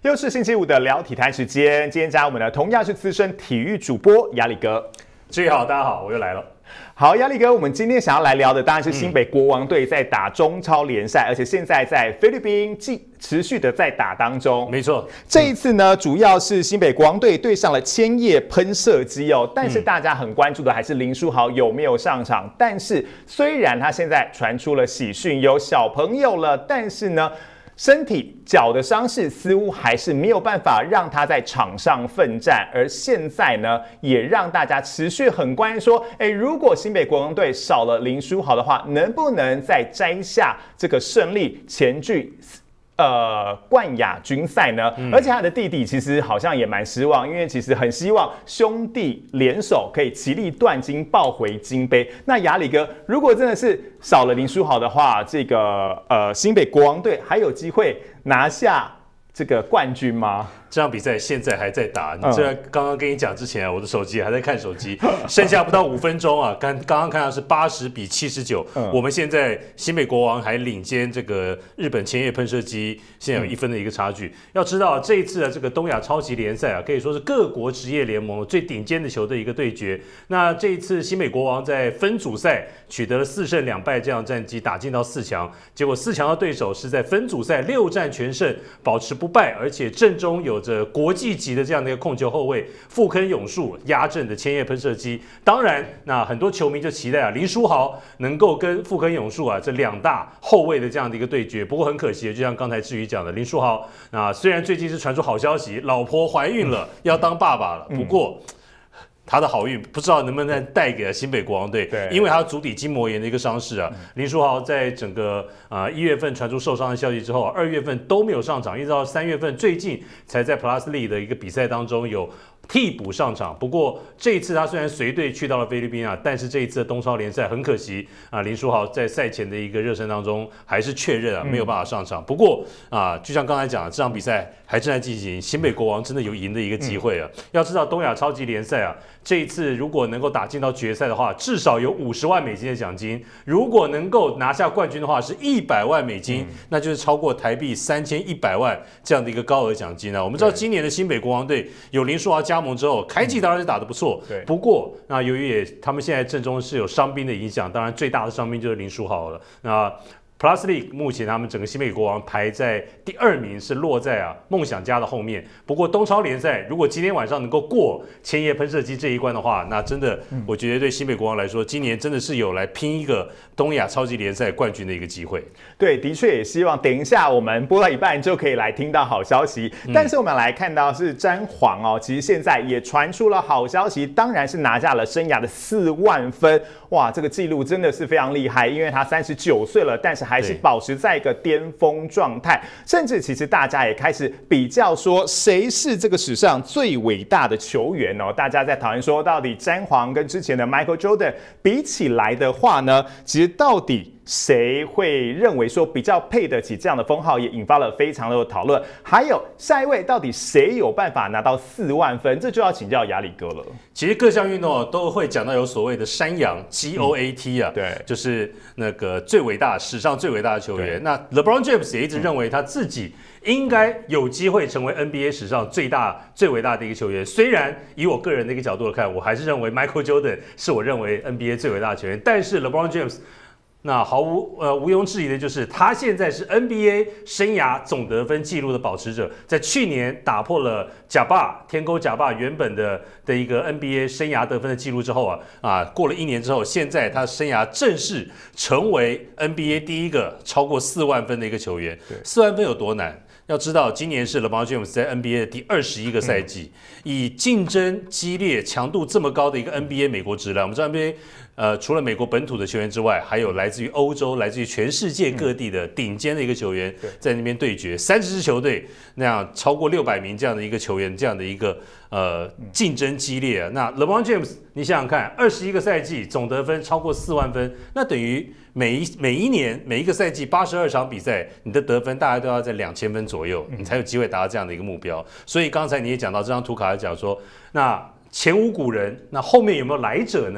又是星期五的聊体坛时间，今天加我们的同样是资深体育主播亚里哥。 志毅好，大家好，我又来了。 好，亚里哥，我们今天想要来聊的当然是新北国王队在打中超联赛，而且现在在菲律宾持续的在打当中。 没错， 这一次呢，主要是新北国王队对上了千叶喷射机哦，但是大家很关注的还是林书豪有没有上场。但是虽然他现在传出了喜讯，有小朋友了，但是呢，身体脚的伤势似乎还是没有办法让他在场上奋战，而现在呢，也让大家持续很关心说，如果新北国王队少了林书豪的话，能不能再摘下这个胜利，前去冠亚军赛呢？而且他的弟弟其实好像也蛮失望，因为其实很希望兄弟联手可以齐力断金，抱回金杯。那亚里哥，如果真的是少了林书豪的话，这个新北国王队还有机会拿下这个冠军吗？ 这场比赛现在还在打，你这刚刚跟你讲之前，我的手机还在看手机，剩下不到5分钟啊，刚刚看到是80-79，我们现在新北国王还领先这个日本千叶喷射机，现在有1分的一个差距。要知道这一次的这个东亚超级联赛啊，可以说是各国职业联盟最顶尖的球队一个对决。那这一次新北国王在分组赛取得了4胜2败这样的战绩，打进到4强，结果4强的对手是在分组赛6战全胜，保持不败，而且阵中有着国际级的这样的一个控球后卫富坑勇树压阵的千叶喷射机。当然，那很多球迷就期待林书豪能够跟富坑勇树这2大后卫的这样的一个对决。不过很可惜，就像刚才志宇讲的，林书豪虽然最近是传出好消息，老婆怀孕了，要当爸爸了，不过他的好运不知道能不能带给新北国王队，因为他足底筋膜炎的一个伤势林书豪在整个1月份传出受伤的消息之后，2月份都没有上场，一直到3月份最近才在 Plus League 的一个比赛当中有替补上场。不过这一次他虽然随队去到了菲律宾但是这一次的东超联赛很可惜林书豪在赛前的一个热身当中还是确认没有办法上场。不过就像刚才讲的，这场比赛还正在进行，新北国王真的有赢的一个机会要知道东亚超级联赛这一次如果能够打进到决赛的话，至少有50万美金的奖金。如果能够拿下冠军的话，是100万美金，那就是超过台币3100万这样的一个高额奖金我们知道今年的新北国王队有林书豪加盟之后，开季当然是打得不错，不过由于他们现在阵中是有伤兵的影响，当然最大的伤兵就是林书豪了。Plus League 目前他们整个新北国王排在第2名，是落在梦想家的后面。不过东超联赛如果今天晚上能够过千叶喷射机这一关的话，那真的我觉得对新北国王来说，今年真的是有来拼一个东亚超级联赛冠军的一个机会。 对，的确也希望等一下我们播到一半就可以来听到好消息。但是我们来看到是詹皇其实现在也传出了好消息，当然是拿下了生涯的4万分。哇，这个记录真的是非常厉害，因为他39岁了，但是还是保持在一个巅峰状态。甚至其实大家也开始比较说，谁是这个史上最伟大的球员大家在讨论说，到底詹皇跟之前的 Michael Jordan 比起来的话呢，其实到底谁会认为说比较配得起这样的封号，也引发了非常多的讨论。还有下一位，到底谁有办法拿到4万分？这就要请教亚里哥了。 其实各项运动都会讲到有所谓的山羊 GOAT 对， 就是那个史上最伟大的球员。那 LeBron James 也一直认为他自己应该有机会成为 NBA 史上最伟大的一个球员。虽然以我个人的一个角度来看，我还是认为 Michael Jordan 是我认为 NBA 最伟大的球员，但是 LeBron James那毋庸置疑的就是，他现在是 NBA 生涯总得分纪录的保持者，在去年打破了天勾贾巴原本的一个 NBA 生涯得分的纪录之后过了1年之后，现在他生涯正式成为 NBA 第一个超过4万分的一个球员。4万分有多难？要知道，今年是 LeBron James 在 NBA 的第21个赛季，以竞争激烈、强度这么高的一个 NBA 美国职篮，我们知道 NBA除了美国本土的球员之外，还有来自于欧洲、来自于全世界各地的顶尖的一个球员在那边对决，30支球队那样超过600名这样的一个球员，这样的一个竞争激烈那 LeBron James 你想想看，21个赛季总得分超过4万分，那等于每一年每一个赛季82场比赛，你的得分大概都要在2000分左右，你才有机会达到这样的一个目标。所以刚才你也讲到这张图卡，讲说那前无古人，那后面有没有来者呢？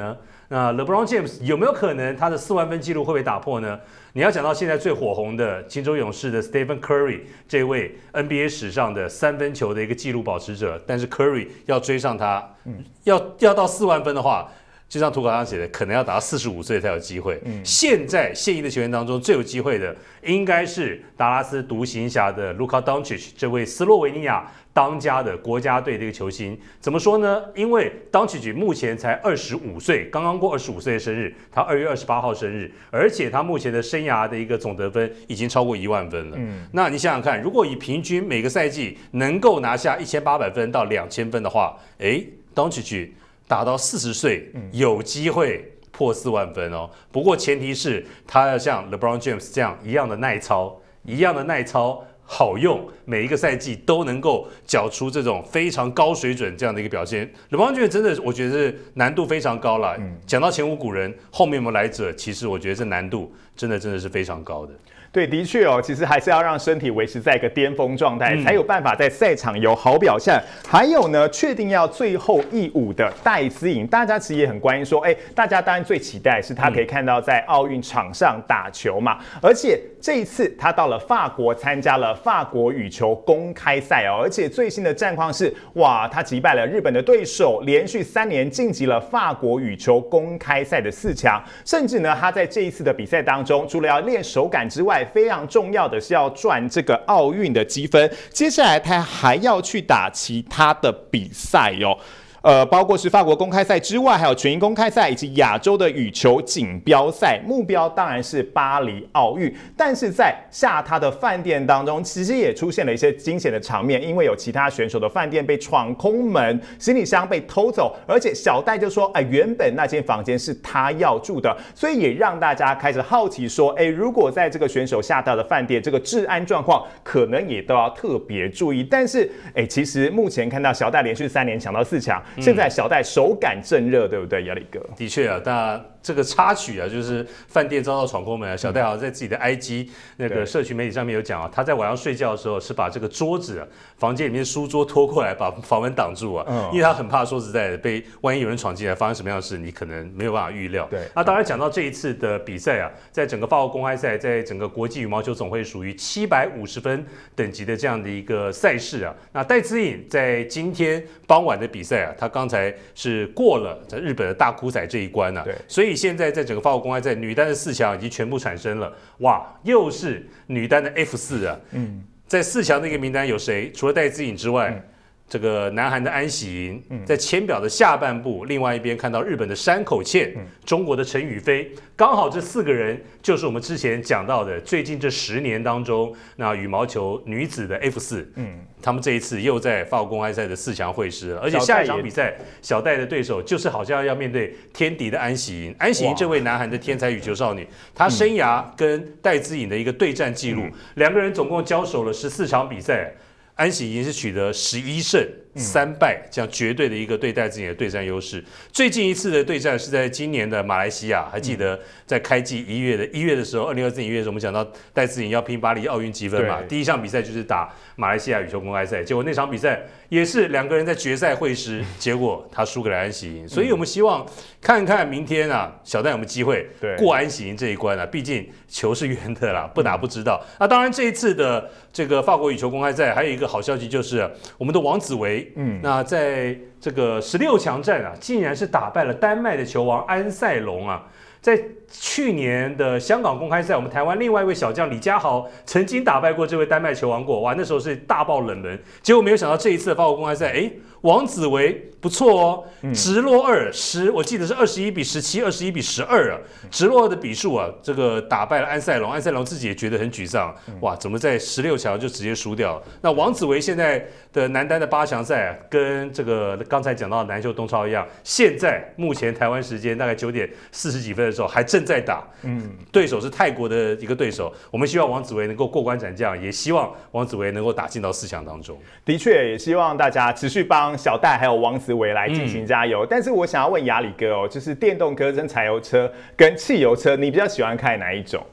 那 LeBron James 有没有可能他的4万分纪录会被打破呢？你要讲到现在最火红的金州勇士的 Stephen Curry 这位 NBA 史上的3分球的一个纪录保持者，但是 Curry 要追上他，要到4万分的话。就像图稿上写的，可能要达到45岁才有机会。现在现役的球员当中最有机会的，应该是达拉斯独行侠的 Luka Doncic 这位斯洛维尼亚当家的国家队的一个球星。怎么说呢？因为 Doncic 目前才25岁，刚刚过25岁的生日，他2月28号生日，而且他目前的生涯的一个总得分已经超过1万分了。那你想想看，如果以平均每个赛季能够拿下1800分到2000分的话，Doncic打到40岁，有机会破4万分哦。不过前提是他要像 LeBron James 这样一样的耐操，好用，每一个赛季都能够缴出这种非常高水准这样的一个表现。LeBron James 真的，我觉得是难度非常高了。讲到前无古人，后面有没有来者？其实我觉得这难度真的是非常高的。 对，的确哦，其实还是要让身体维持在一个巅峰状态，才有办法在赛场有好表现。还有呢，确定要最后一舞的戴资颖，大家其实也很关心说，大家当然最期待是他可以看到在奥运场上打球嘛。而且这一次他到了法国参加了法国羽球公开赛哦，而且最新的战况是，哇，他击败了日本的对手，连续3年晋级了法国羽球公开赛的4强，甚至呢，他在这一次的比赛当中，除了要练手感之外，非常重要的是要赚这个奥运的积分。接下来他还要去打其他的比赛哦。包括是法国公开赛之外，还有全英公开赛以及亚洲的羽球锦标赛，目标当然是巴黎奥运。但是在下榻的饭店当中，其实也出现了一些惊险的场面，因为有其他选手的饭店被闯空门，行李箱被偷走，而且小戴就说，原本那间房间是他要住的，所以也让大家开始好奇说，如果在这个选手下榻的饭店，这个治安状况可能也都要特别注意。但是，其实目前看到小戴连续3年抢到4强。现在小戴手感正热，对不对，亚里哥？ 的确啊，那这个插曲啊，就是饭店遭到闯空门啊。小戴好像在自己的 IG 那个社群媒体上面有讲啊，他在晚上睡觉的时候是把这个桌子啊，房间里面的书桌拖过来，把房门挡住啊，因为他很怕说实在的，万一有人闯进来，发生什么样的事，你可能没有办法预料。 对， 那当然讲到这一次的比赛啊，在整个法国公开赛，在整个国际羽毛球总会属于750分等级的这样的一个赛事啊，那戴资颖在今天傍晚的比赛啊，他刚才是过了在日本的大哭赛这一关啊，所以现在在整个法国公开赛女单的4强已经全部产生了，哇，又是女单的 F4啊，在4强的一个名单有谁？除了戴资颖之外，这个南韩的安喜莹，在签表的下半部，另外一边看到日本的山口茜，中国的陈雨菲，刚好这4个人就是我们之前讲到的最近这10年当中，那羽毛球女子的 F4，他们这一次又在法国公开赛的4强会师了，而且下一场比赛小戴的对手就是好像要面对天敌的安喜莹。安喜莹这位南韩的天才羽球少女，她生涯跟戴资颖的一个对战记录，2个人总共交手了14场比赛。安喜莹是取得11胜3败，这样绝对的一个对戴资颖的对战优势。最近一次的对战是在今年的马来西亚，还记得在开季1月的时候，2024年1月的时候，我们讲到戴资颖要拼巴黎奥运积分嘛，第一项比赛就是打马来西亚羽球公开赛，结果那场比赛也是2个人在决赛会师，结果他输给了安喜莹。所以我们希望看看明天啊，小戴有没有机会过安喜莹这一关啊，毕竟球是圆的啦，不打不知道。那当然这一次的这个法国羽球公开赛还有一个好消息就是我们的王子维，那在这个16强战啊，竟然是打败了丹麦的球王安塞龙啊。在去年的香港公开赛，我们台湾另外一位小将李佳豪曾经打败过这位丹麦球王过，哇，那时候是大爆冷门。结果没有想到这一次的法国公开赛，王子维不错哦，直落2-10，我记得是21-17、21-12啊，直落2的比数啊，这个打败了安塞龙。安塞龙自己也觉得很沮丧，哇，怎么在16强就直接输掉了？那王子维现在的男单的8强赛，跟这个刚才讲到的南秀东超一样，现在目前台湾时间大概9点40几分的时候还正在打，对手是泰国的一个对手。我们希望王子维能够过关斩将，也希望王子维能够打进到4强当中。 的确，也希望大家持续帮小戴还有王子维来进行加油。但是我想要问亚里哥哦，就是电动车跟柴油车跟汽油车，你比较喜欢开哪一种？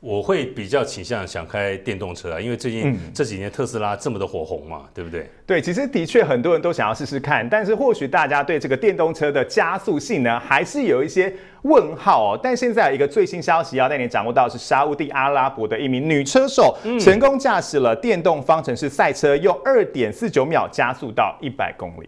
我会比较倾向想开电动车啊，因为最近这几年特斯拉这么的火红嘛，对不对？ 对，其实的确很多人都想要试试看，但是或许大家对这个电动车的加速性呢，还是有一些问号哦。但现在有一个最新消息要带你掌握到，是沙烏地阿拉伯的一名女车手成功驾驶了电动方程式赛车，用2.49秒加速到100公里。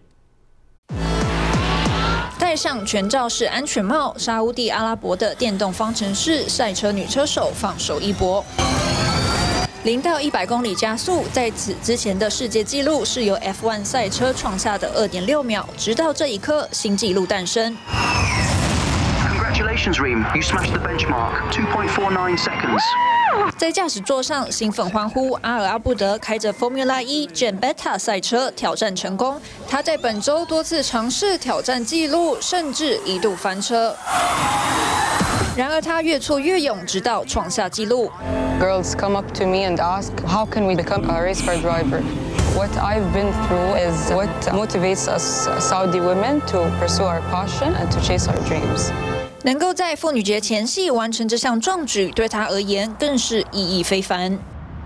戴上全罩式安全帽，沙烏地阿拉伯的电动方程式赛车女车手放手一搏。0到100公里加速，在此之前的世界纪录是由 F1 赛车创下的2.6秒，直到这一刻，新纪录诞生。 Congratulations, Reem! You smashed the benchmark. 2.49 seconds. 在驾驶座上兴奋欢呼，阿尔阿布德开着 Formula E Gen Beta 赛车挑战成功。他在本周多次尝试挑战纪录，甚至一度翻车。然而他越挫越勇，直到创下纪录。 Girls come up to me and ask, how can we become a race car driver? What I've been through is what motivates us Saudi women to pursue our passion and to chase our dreams. 能够在妇女节前夕完成这项壮举，对她而言更是意义非凡。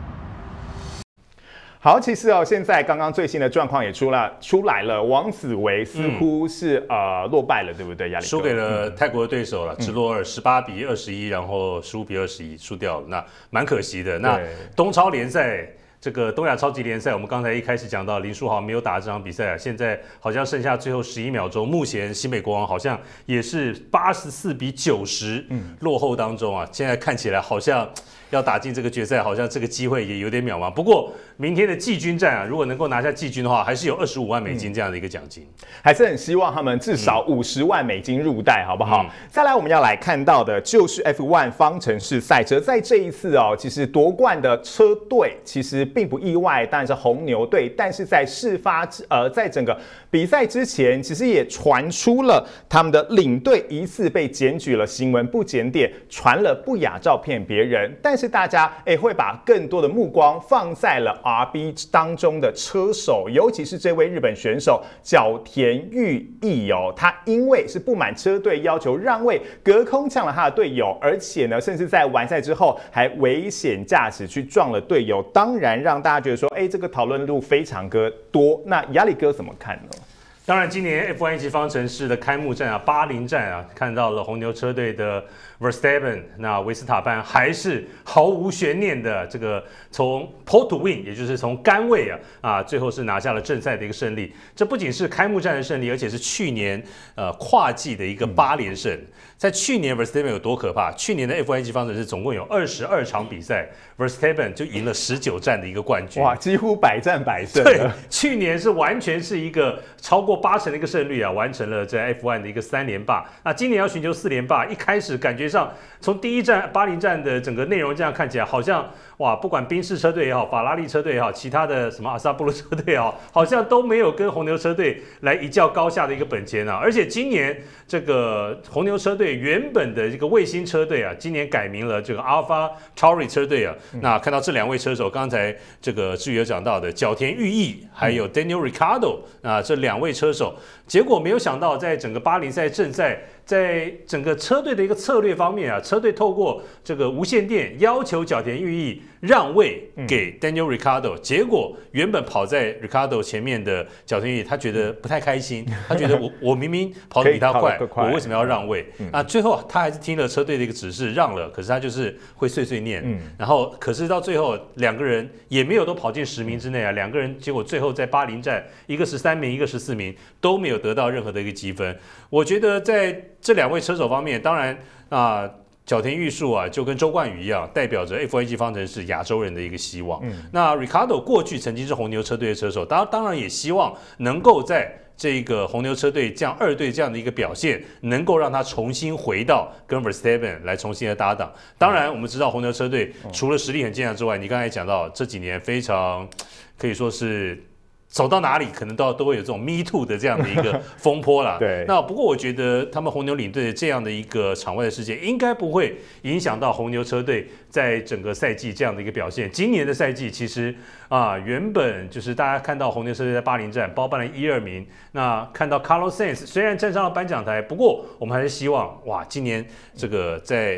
好，其实现在刚刚最新的状况也出来了，王子维似乎是落败了，对不对？亚历哥输给了泰国的对手了，直落2，18比21，然后15比21输掉了，那蛮可惜的。那东超联赛。这个东亚超级联赛，我们刚才一开始讲到林书豪没有打这场比赛啊，现在好像剩下最后11秒钟，目前新北国王好像也是84比90落后当中啊，现在看起来好像要打进这个决赛，好像这个机会也有点渺茫。不过明天的季军战啊，如果能够拿下季军的话，还是有25万美金这样的一个奖金， 还是很希望他们至少50万美金入袋，好不好？再来我们要来看到的就是 F1 方程式赛车，在这一次其实夺冠的车队其实并不意外，当然是红牛队。但是在在整个比赛之前，其实也传出了他们的领队疑似被检举了行文不检点，传了不雅照片别人。但是大家会把更多的目光放在了 RB 当中的车手，尤其是这位日本选手角田裕毅他因为是不满车队要求让位，隔空呛了他的队友，而且呢，甚至在完赛之后还危险驾驶去撞了队友，当然让大家觉得说，这个讨论度非常多。那亚里哥怎么看呢？ 当然，今年 F1 一级方程式的开幕战啊，巴林站啊，看到了红牛车队的 Verstappen， 那维斯塔潘还是毫无悬念的这个从 pole to win， 也就是从杆位最后是拿下了正赛的一个胜利。这不仅是开幕战的胜利，而且是去年跨季的一个8连胜。在去年 Verstappen 有多可怕？去年的 F1 一级方程式总共有22场比赛 ，Verstappen 就赢了19战的一个冠军。 哇，几乎100战100胜。 对，去年是完全是一个超过80%的一个胜率啊，完成了在 F1 的一个3连霸。那今年要寻求4连霸，一开始感觉上从第一站巴林站的整个内容这样看起来，好像哇，不管宾士车队也好，法拉利车队也好，其他的什么阿萨布鲁车队也好，好像都没有跟红牛车队来一较高下的一个本钱啊。而且今年这个红牛车队原本的这个卫星车队啊，今年改名了这个 Alpha Tauri 车队啊。那看到这两位车手，刚才这个志宇有讲到的角田裕毅还有 Daniel Ricciardo 这两位车手，结果没有想到在整个巴林赛正赛。在整个车队的一个策略方面啊，车队透过这个无线电要求角田裕毅让位给 Daniel Ricciardo，结果原本跑在 Ricciardo 前面的角田裕毅，他觉得不太开心，他觉得我明明跑得比他快，我为什么要让位？最后他还是听了车队的一个指示让了，可是他就是会碎碎念，然后可是到最后两个人也没有都跑进10名之内啊，两个人结果最后在巴林站，一个13名，一个14名都没有得到任何的一个积分。我觉得在这两位车手方面，当然角田裕树就跟周冠宇一样，代表着 F1 一级方程式亚洲人的一个希望。那 Ricciardo 过去曾经是红牛车队的车手，当然也希望能够在这个红牛车队这样2队这样的一个表现，能够让他重新回到跟 Verstappen 来重新的搭档。当然，我们知道红牛车队除了实力很坚强之外，你刚才讲到这几年非常可以说是。走到哪里可能都会有这种 Me Too 的这样的一个风波啦。 对。 那不过我觉得他们红牛领队的这样的一个场外的事件，应该不会影响到红牛车队在整个赛季这样的一个表现。今年的赛季其实原本就是大家看到红牛车队在巴林站包办了1、2名，那看到 Carlos Sainz 虽然站上了颁奖台，不过我们还是希望今年这个在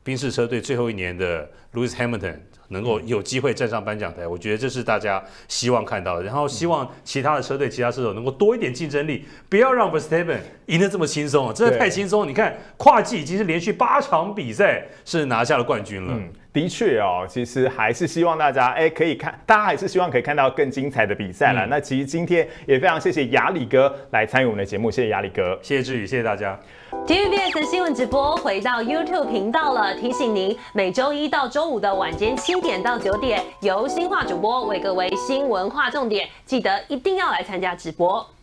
宾士车队最后一年的 Lewis Hamilton 能够有机会站上颁奖台，我觉得这是大家希望看到的。然后希望其他的车队、其他车手能够多一点竞争力，不要让 Verstappen 赢得这么轻松啊，真的太轻松。你看跨季已经是连续8场比赛是拿下了冠军了。 的确哦，其实还是希望大家可以看，大家还是希望可以看到更精彩的比赛啦。那其实今天也非常谢谢亚里哥来参与我们的节目，谢谢亚里哥， 谢谢志宇，谢谢大家。 TVBS 新闻直播回到 YouTube 频道了，提醒您每周一到周五的晚间7点到9点，由新化主播为各位新闻划重点，记得一定要来参加直播。